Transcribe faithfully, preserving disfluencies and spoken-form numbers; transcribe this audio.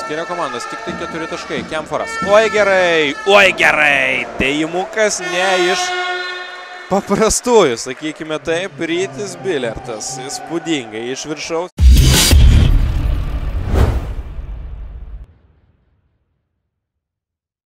skiria komandas, tik tai keturi taškai. Kemforas. Oi gerai, oi gerai. Dėjimukas ne iš paprastųjų, sakykime taip, Rytis Bilertas. Įspūdingai iš viršaus.